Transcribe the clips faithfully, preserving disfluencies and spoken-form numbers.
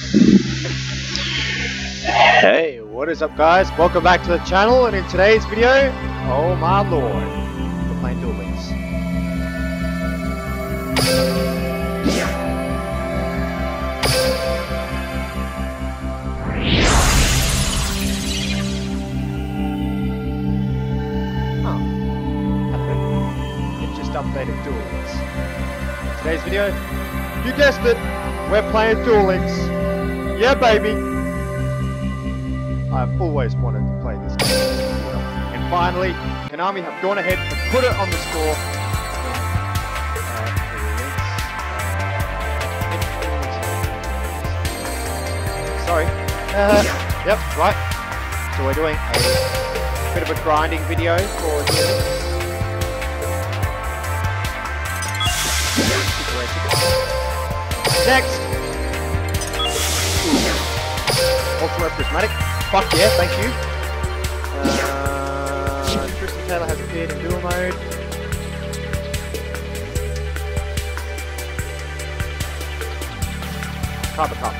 Hey, what is up guys? Welcome back to the channel, and in today's video, oh my lord, we're playing Duel. Oh, it just updated Duel Links. In today's video, you guessed it, we're playing Duel Links. Yeah baby! I've always wanted to play this game, and finally, Konami have gone ahead and put it on the store. Uh, sorry. Uh, yep, right. So we're doing a bit of a grinding video for Duel Links. Next. Ultra Prismatic. Fuck yeah, thank you. Uh, Tristan Taylor has appeared in dual mode. Carver Cup.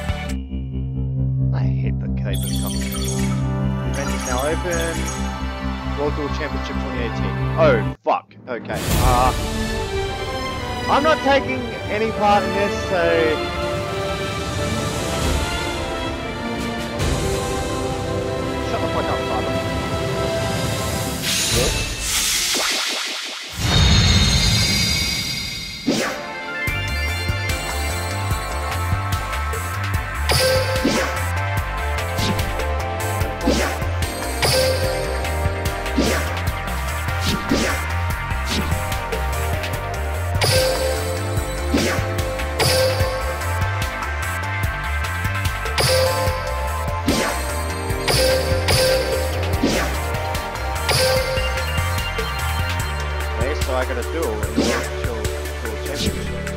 I hate the Carver Cup. The event is now open. World Duel Championship twenty eighteen. Oh, fuck. Okay. Uh, I'm not taking any part in this, so... Shut the fuck up, father. So I got a duel in the World Duel Championship.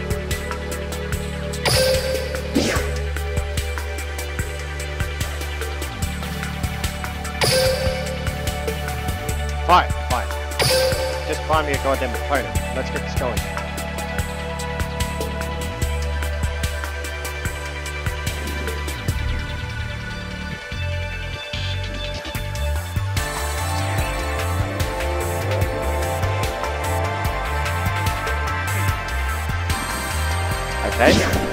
Fine, fine. Just find me a goddamn opponent. Let's get this going. Okay.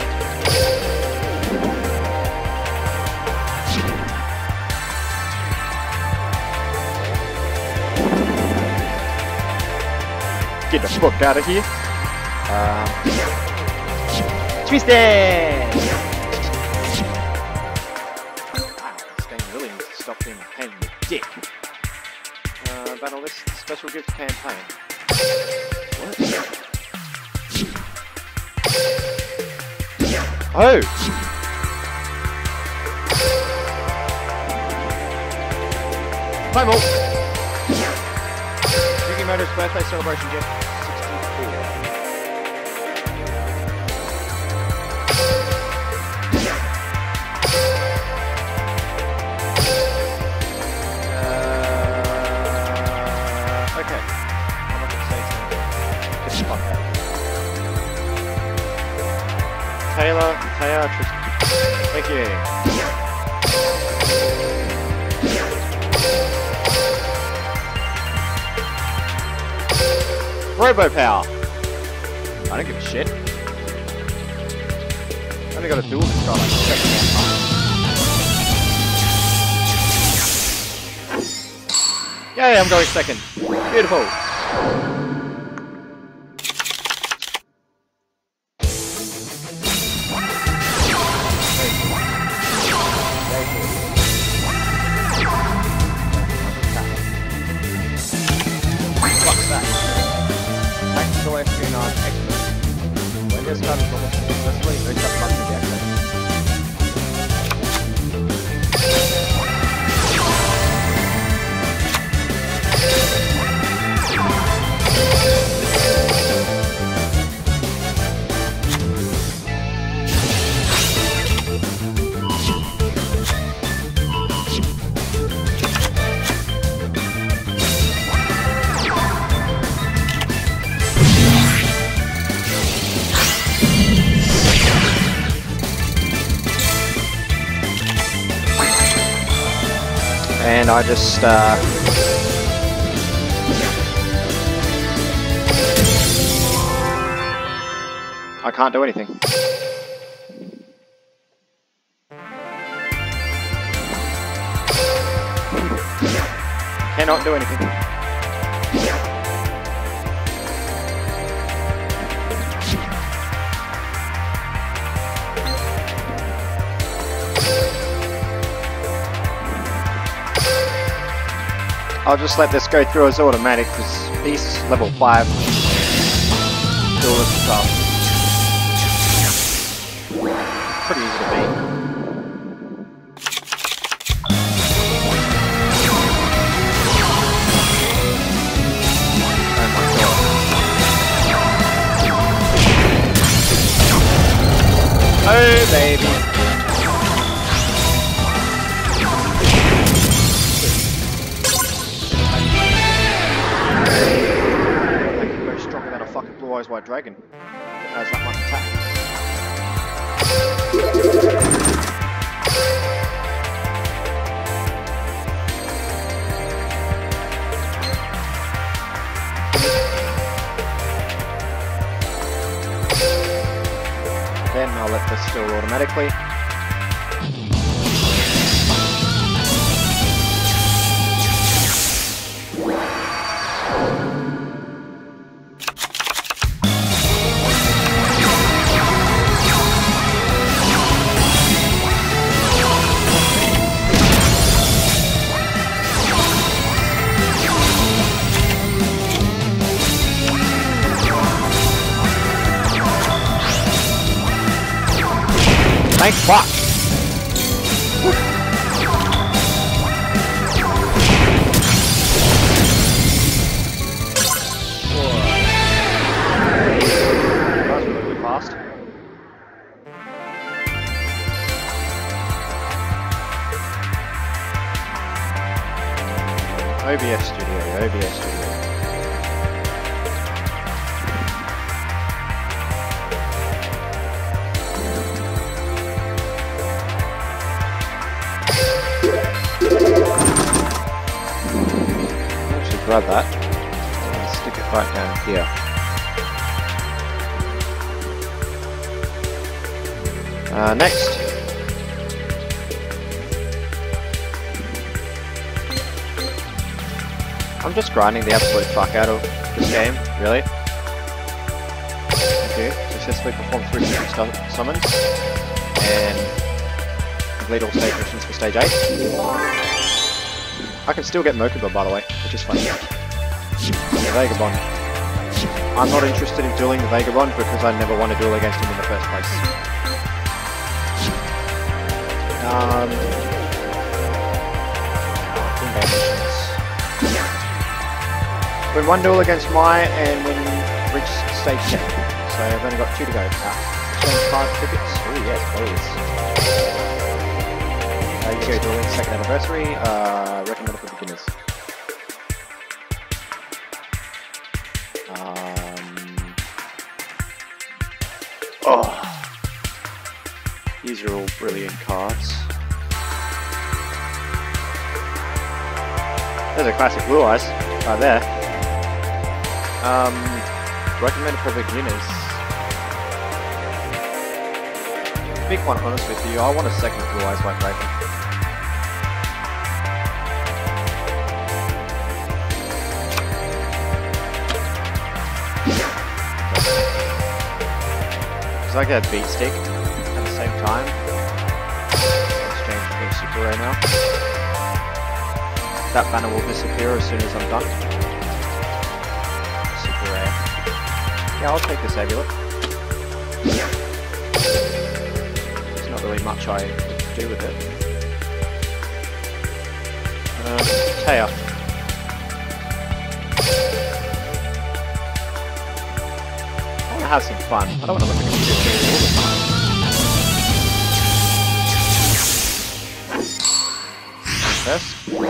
Get the fuck out of here. Um, Twisted! Wow, this game really needs to stop being a pain in the dick. Uh, battle list, special gift campaign. What? Oh! Play more! Yugi Moto's birthday celebration gift, sixty-four. Uh, okay. I'm not gonna say something. Just fuck that. Taylor, Taylor, Tristan. Thank you. Robo Power. I don't give a shit. I only got a duel this guy like second round. Yay, I'm going second. Beautiful. Espionage expert. When this card is almost successfully, no shot mark to be activated. And I just uh, I can't do anything. Cannot do anything. I'll just let this go through as automatic because beast level five. Do all this stuff. Pretty easy to beat. Oh my god. Oh baby. Blue Eyes White Dragon that has that much attack. Then I'll let this do automatically. Thank fuck! That was really fast. O B S Studio, O B S Studio. Grab that and stick it right down here. Uh, next, I'm just grinding the absolute fuck out of this game, really. Okay, successfully perform three summons and complete all stage missions for stage eight. I can still get Mokuba, by the way, which is funny. The Vagabond. I'm not interested in dueling the Vagabond because I never won a duel against him in the first place. Um, win one duel against Mai and win reach stage ten. So I've only got two to go. Uh, exchange card tickets. Oh yes, please. Uh, you go dueling second anniversary. Uh, recommended for beginners. Um, oh, these are all brilliant cards. There's a classic Blue Eyes right there. Um, recommended for beginners. To be quite honest with you, I want a second Blue Eyes White Dragon. Because I get a beat stick at the same time. Exchange for a super rare now. That banner will disappear as soon as I'm done. Super rare. Yeah, I'll take this amulet. There's not really much I can do with it. Uh, Taya. I want to have some fun. I don't want to look at computer all the time. First.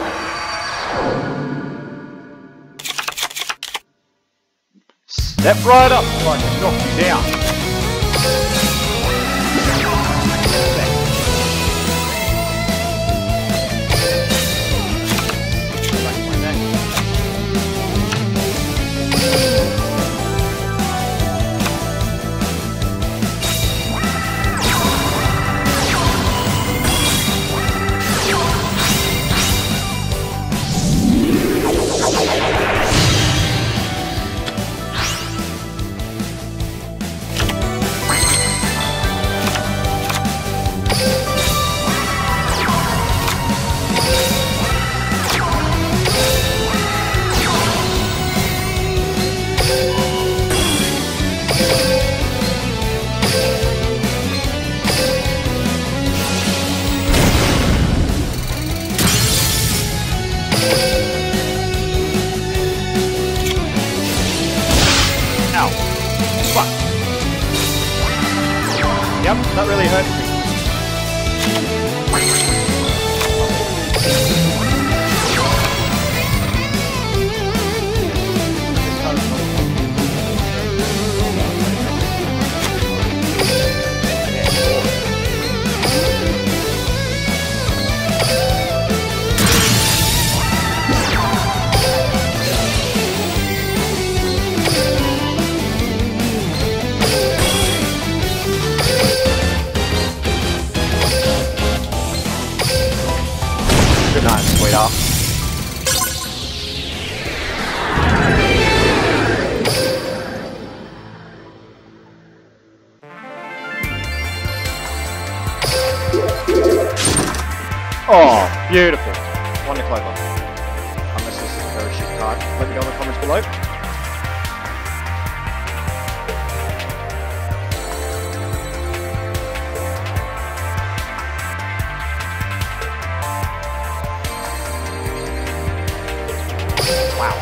Step right up so I can knock you down. Good night, sweetheart. Oh, beautiful. One to clover. Unless this is a very shit card. Let me know in the comments below. Wow.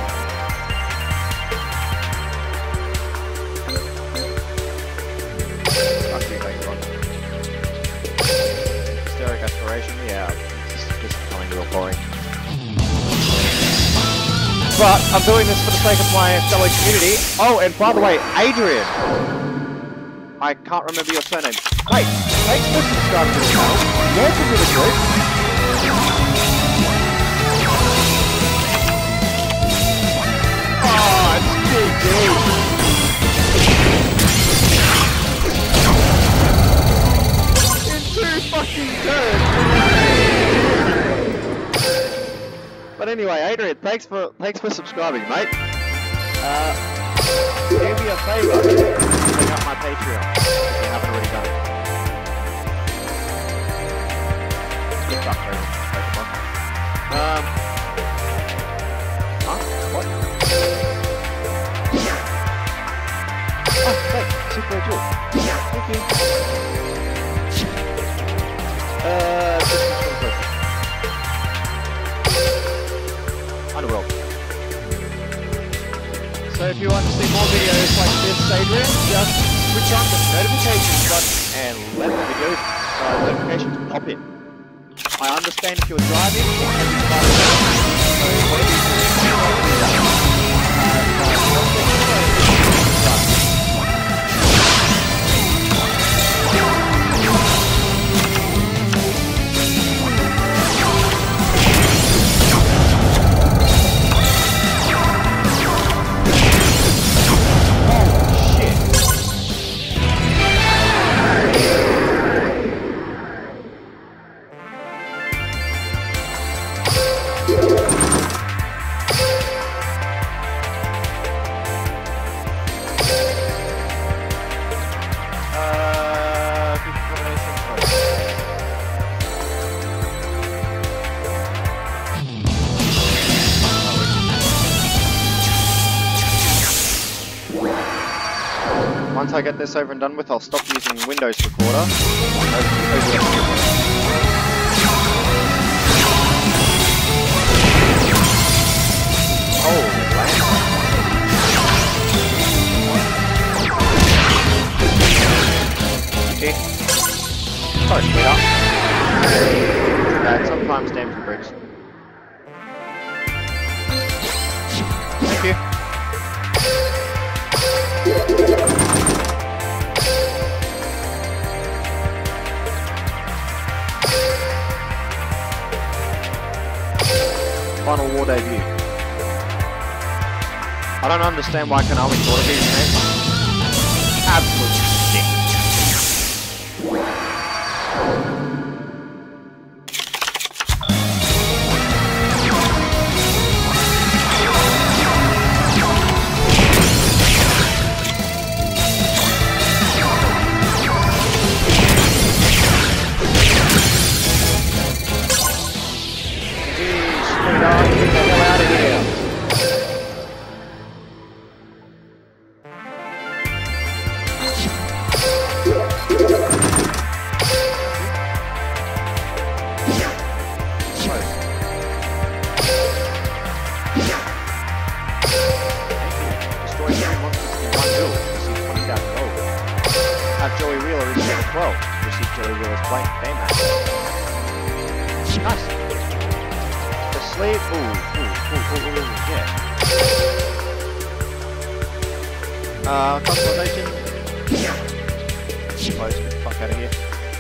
Fuck you, thank God. Hysteric aspiration, yeah. This is just becoming real boring. But I'm doing this for the sake of my fellow community. Oh, and by the way, Adrian. I can't remember your surname. Hey, thanks for subscribing to the channel. You're from really good. But anyway, Adrian, thanks for thanks for subscribing, mate. Uh, do me a favour, check out my Patreon if you haven't already done it. Get fucked, Pokemon. Um, huh? What? Oh, thanks, Super Jewel. Thank you. Uh, this is one person. Underworld. So if you want to see more videos like this, Adrian, just switch on the notifications button and let the videos, uh, notifications pop in. I understand if you're driving or having fun, so whatever you do, do that. And, uh, don't get distracted. Once I get this over and done with, I'll stop using Windows Recorder. Oh, okay. Sorry, sweetheart. Bad, sometimes damn for bricks. Thank you. Final War debut. I don't understand why Konami thought of these names. Absolute shit. Joey Wheeler is level twelve. Receive Joey Wheeler's blank game match. Nice. The sleeve. Ooh, ooh, ooh, ooh, ooh, yeah. Uh, customization. Close, get the fuck out of here.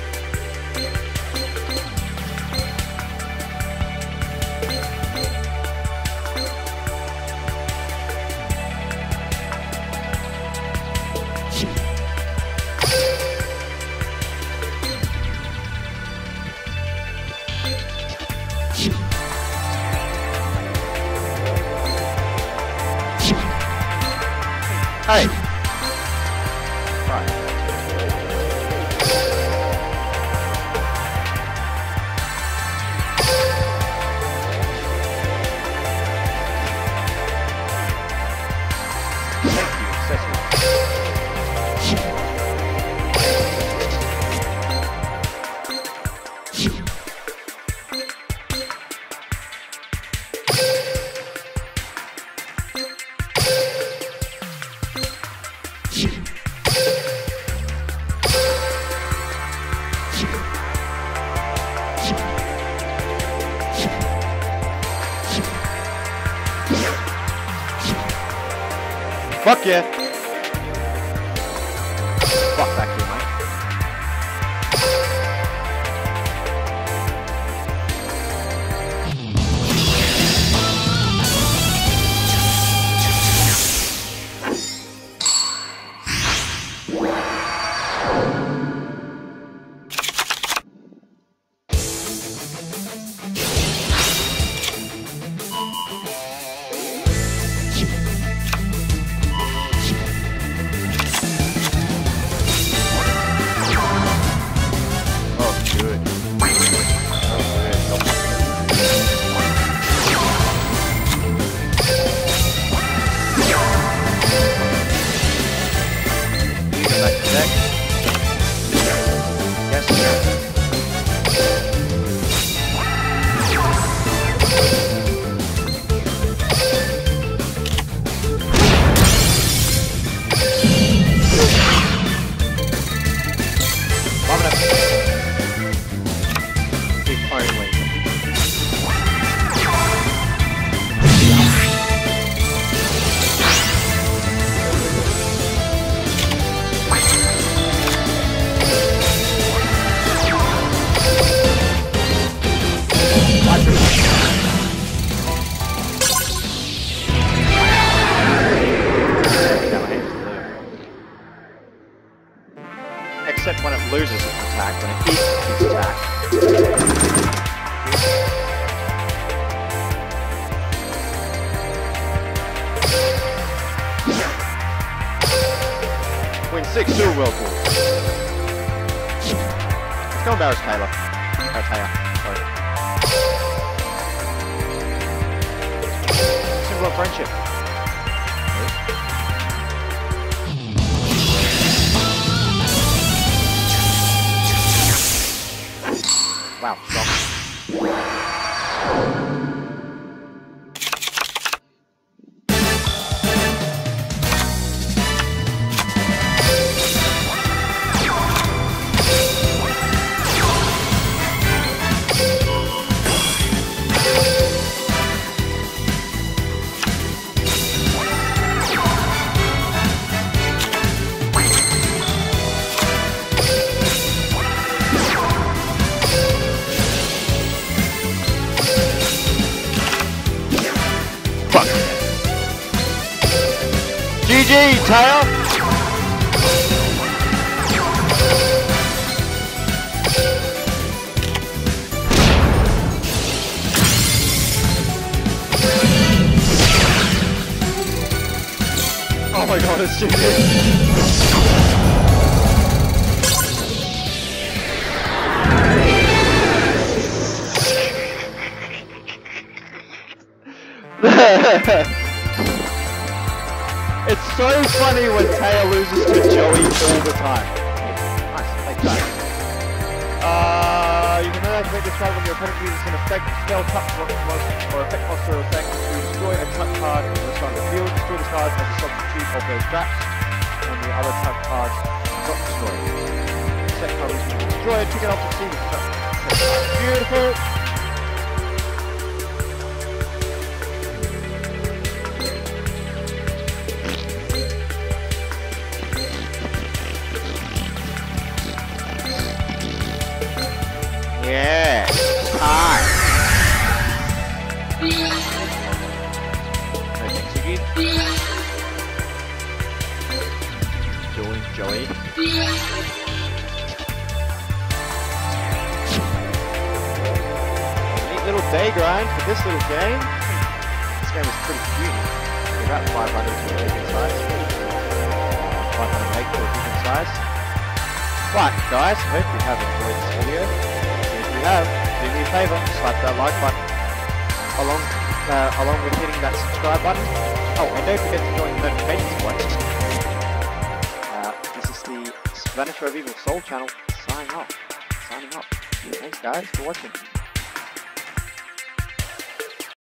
Hey! Right. Thank you, accessory. Fuck yeah! Fuck back here, mate. Except when it loses its attack, when it eats its attack. Win six Duel World Tour. Let's go embarrass Taylor. Oh, Taylor. Sorry. Symbol of friendship. Wow, strong. G G, Tail! Oh my god, it's G G! It's so funny when Tail loses to Joey all the time. Nice, thanks guys. Uh, you can now activate this card when your opponent uses an effect, spell, touch, or effect monster effect to destroy a touch card at the start of the field. Destroy this card as a substitute of those traps, and the other touch cards not destroyed. Set card is destroyed, pick it up and see the touch. Beautiful! Yeah. Hi. No thanks again. Joey, Joey. Neat little day grind for this little game. This game is pretty cute. About five hundred to a decent size. five hundred meg to a decent size. But guys, I hope you have enjoyed this video. If you have, do me a favour, slap that like button along uh, along with hitting that subscribe button. Oh, and don't forget to join the notification squad. Uh, this is the Spanish Revival Soul channel signing off. Signing off. Thanks guys for watching.